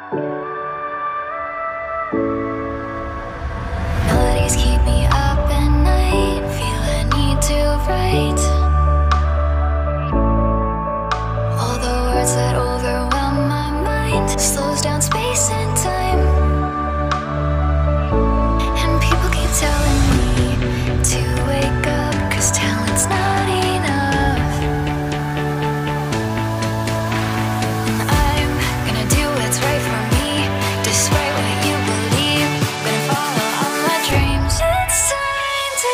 Melodies keep me up at night, feel a need to write all the words that overwhelm my mind, slows down space and time. And people keep telling me to wake up, 'cause talent's not enough. And I'm gonna do what's right for me, despite what you believe. Gonna follow all my dreams. It's time to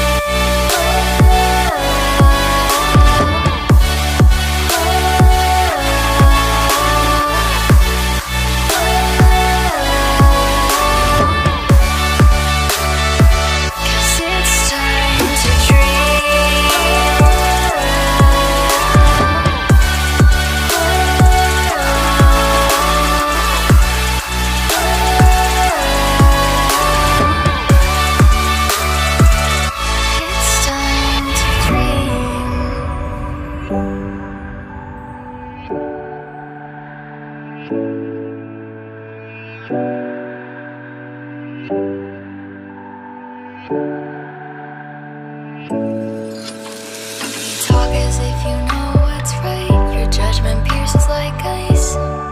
talk as if you know what's right. Your judgment pierces like ice.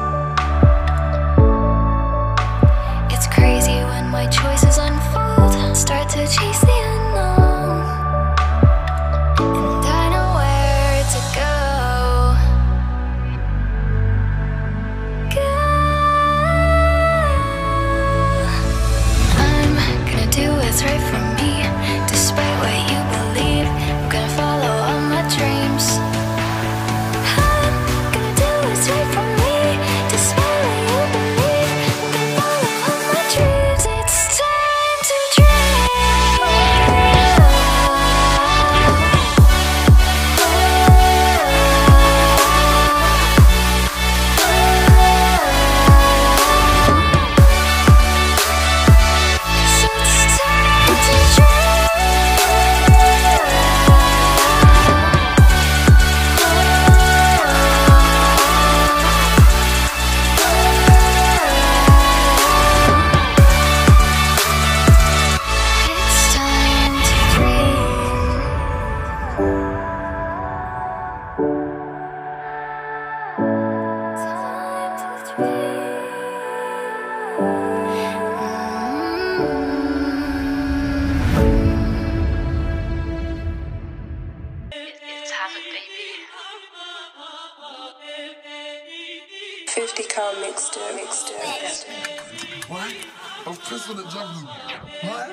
It's crazy when my choices unfold, start to chase the unknown. And I know where to go. I'm gonna do what's right for me, despite what you believe. I'm gonna follow all my dreams. I'm gonna do what's right for me, despite what you believe. I'm gonna follow all my dreams. It's time to What? I'm Chris in the jungle. What?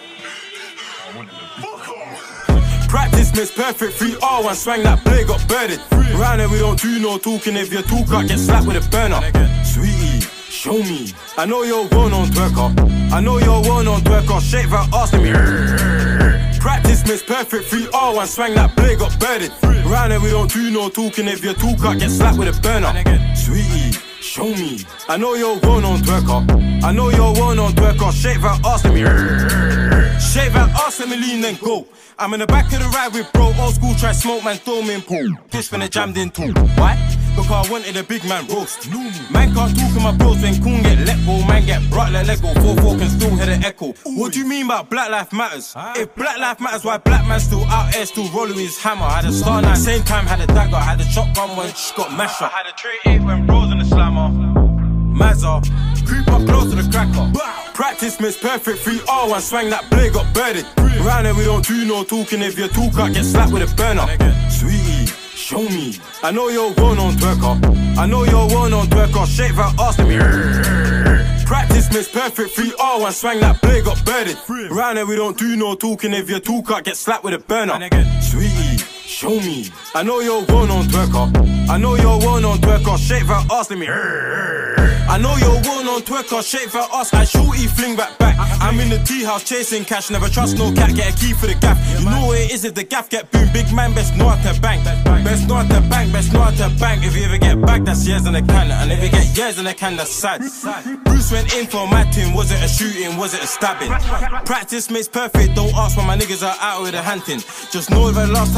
Fuck off! Practice makes perfect, 3R1, swang that blade, got birded. Round here we don't do no talking, if you talk I get slapped with a burner. Sweetie, show me. I know you're one on twerker. I know you're one on twerker, shake that ass to me. Practice makes perfect, 3R1, swang that blade, got birded. Round here we don't do no talking, if you talk I get slapped with a burner. Sweetie, show me. I know you're one on twerker. I know you're one on twerker, shake that ass to me. Shake that ass, let me lean and go. I'm in the back of the ride with bro, old school try smoke, man, throw me in pool. Fish when they jammed in too. Why? Because I wanted a big man roast. Man can't talk in my bros when coon get let go. Man get brought like Lego, 4-4 can still hear the echo. What do you mean about Black Life Matters? If Black Life Matters, why black man still out here, still rolling with his hammer? Had a star night, same time had a dagger. Had a shotgun when she got mashed up. Had a tray 8 when bros in the slammer. Mazza, creep up close to the cracker. Practice makes perfect, 3R1, swang that blade, got birded. Round here we don't do no talking, if you talk I get slapped with a burner. Sweetie, show me. I know you're one on twerker. I know you're one on twerker, shake that ass to me. Practice makes perfect, 3R1, swang that blade, got birded. Round here we don't do no talking, if you talk I get slapped with a burner. Sweetie, show me. I know you're one on twerker. I know you're one on twerker, shake that ass to me. I know you're one on twerker, shake that ass, I shorty fling back. I'm in the tea house chasing cash, never trust no cat, get a key for the gaff. You know what it is if the gaff get boom, big man best know how to bank. Best know how to bank, best know how to bank. If you ever get back, that's years in the can, and if you get years in the can, that's sad. Bruce went in for my team, was it a shooting, was it a stabbing? Practice makes perfect, don't ask when my niggas are out with a hunting. Just know the last time bro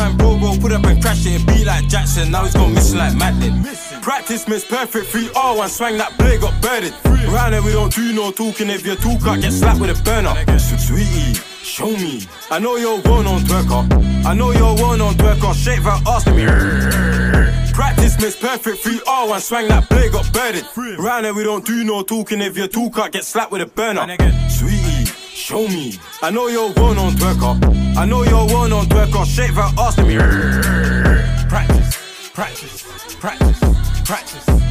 bro, put up and crash it. It beat like Jackson, now he's gone missing like Madden. Practice makes perfect, 3R1, swang that blade, got birded. Round here we don't do no talking, if you talk I get slapped with a burner. Sweetie, show me. I know you're one on twerker. I know you're one on twerker. Shake that ass to me. Practice makes perfect, 3R1, swang that blade, got birded. Round here we don't do no talking, if you talk I get slapped with a burner. Sweetie, show me. I know you're one on twerker. I know you're one on twerker. Shake that ass to me. Practice, practice, practice, practice.